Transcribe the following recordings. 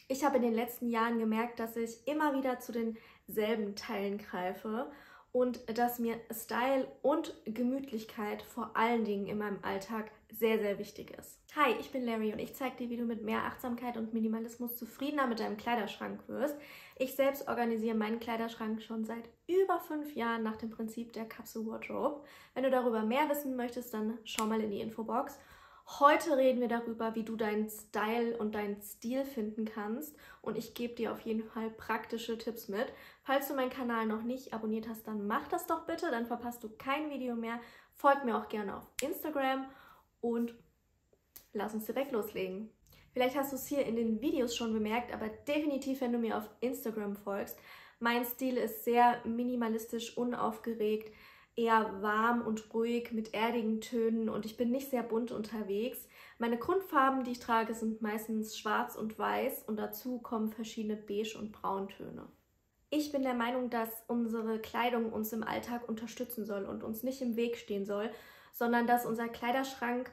Ich habe in den letzten Jahren gemerkt, dass ich immer wieder zu denselben Teilen greife und dass mir Style und Gemütlichkeit vor allen Dingen in meinem Alltag sehr, sehr wichtig ist. Hi, ich bin Larry und ich zeige dir, wie du mit mehr Achtsamkeit und Minimalismus zufriedener mit deinem Kleiderschrank wirst. Ich selbst organisiere meinen Kleiderschrank schon seit über 5 Jahren nach dem Prinzip der Capsule Wardrobe. Wenn du darüber mehr wissen möchtest, dann schau mal in die Infobox. Heute reden wir darüber, wie du deinen Style und deinen Stil finden kannst und ich gebe dir auf jeden Fall praktische Tipps mit. Falls du meinen Kanal noch nicht abonniert hast, dann mach das doch bitte, dann verpasst du kein Video mehr. Folg mir auch gerne auf Instagram und lass uns direkt loslegen. Vielleicht hast du es hier in den Videos schon bemerkt, aber definitiv, wenn du mir auf Instagram folgst. Mein Stil ist sehr minimalistisch, unaufgeregt, eher warm und ruhig mit erdigen Tönen und ich bin nicht sehr bunt unterwegs. Meine Grundfarben, die ich trage, sind meistens schwarz und weiß und dazu kommen verschiedene Beige- und Brauntöne. Ich bin der Meinung, dass unsere Kleidung uns im Alltag unterstützen soll und uns nicht im Weg stehen soll, sondern dass unser Kleiderschrank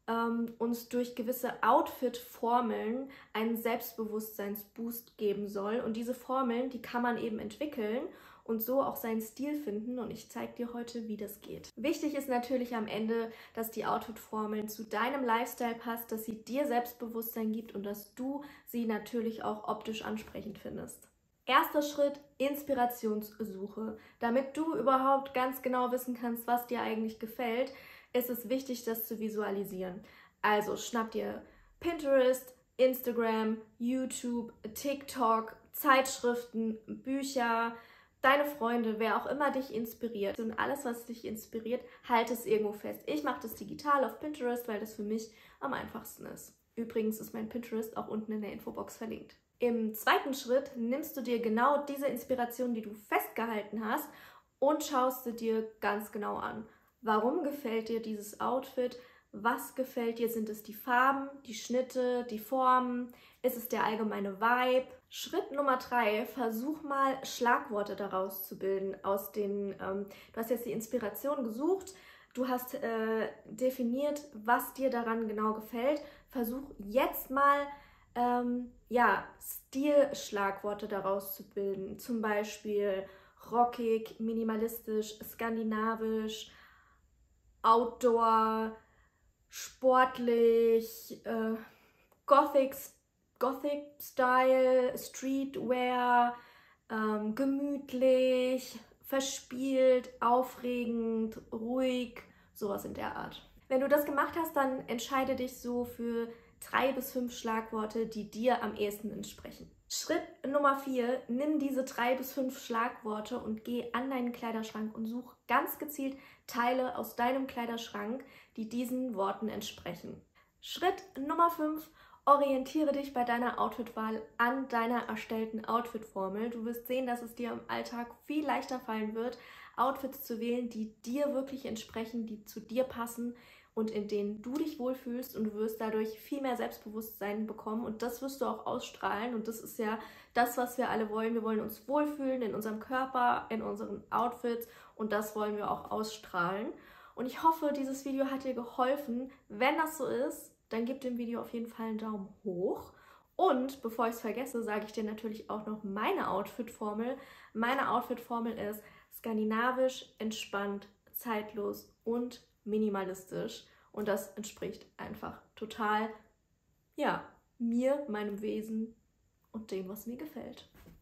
uns durch gewisse Outfit-Formeln einen Selbstbewusstseinsboost geben soll. Und diese Formeln, die kann man eben entwickeln und so auch seinen Stil finden. Und ich zeige dir heute, wie das geht. Wichtig ist natürlich am Ende, dass die Outfit-Formeln zu deinem Lifestyle passt, dass sie dir Selbstbewusstsein gibt und dass du sie natürlich auch optisch ansprechend findest. Erster Schritt, Inspirationssuche. Damit du überhaupt ganz genau wissen kannst, was dir eigentlich gefällt, ist es wichtig, das zu visualisieren. Also schnapp dir Pinterest, Instagram, YouTube, TikTok, Zeitschriften, Bücher, deine Freunde, wer auch immer dich inspiriert. Und alles, was dich inspiriert, halt es irgendwo fest. Ich mache das digital auf Pinterest, weil das für mich am einfachsten ist. Übrigens ist mein Pinterest auch unten in der Infobox verlinkt. Im zweiten Schritt nimmst du dir genau diese Inspiration, die du festgehalten hast, und schaust sie dir ganz genau an. Warum gefällt dir dieses Outfit? Was gefällt dir? Sind es die Farben, die Schnitte, die Formen? Ist es der allgemeine Vibe? Schritt Nummer 3, versuch mal Schlagworte daraus zu bilden. Du hast jetzt die Inspiration gesucht, du hast definiert, was dir daran genau gefällt. Versuch jetzt mal Stilschlagworte daraus zu bilden. Zum Beispiel rockig, minimalistisch, skandinavisch, Outdoor, sportlich, Gothic-Style, Streetwear, gemütlich, verspielt, aufregend, ruhig, sowas in der Art. Wenn du das gemacht hast, dann entscheide dich so für 3 bis 5 Schlagworte, die dir am ehesten entsprechen. Schritt Nummer 4, nimm diese 3 bis 5 Schlagworte und geh an deinen Kleiderschrank und such ganz gezielt Teile aus deinem Kleiderschrank, die diesen Worten entsprechen. Schritt Nummer 5, orientiere dich bei deiner Outfitwahl an deiner erstellten Outfitformel. Du wirst sehen, dass es dir im Alltag viel leichter fallen wird, Outfits zu wählen, die dir wirklich entsprechen, die zu dir passen und in denen du dich wohlfühlst, und du wirst dadurch viel mehr Selbstbewusstsein bekommen und das wirst du auch ausstrahlen und das ist ja das, was wir alle wollen. Wir wollen uns wohlfühlen in unserem Körper, in unseren Outfits und das wollen wir auch ausstrahlen. Und ich hoffe, dieses Video hat dir geholfen. Wenn das so ist, dann gib dem Video auf jeden Fall einen Daumen hoch. Und bevor ich es vergesse, sage ich dir natürlich auch noch meine Outfit-Formel. Meine Outfit-Formel ist skandinavisch, entspannt, zeitlos und minimalistisch. Und das entspricht einfach total, mir, meinem Wesen und dem, was mir gefällt.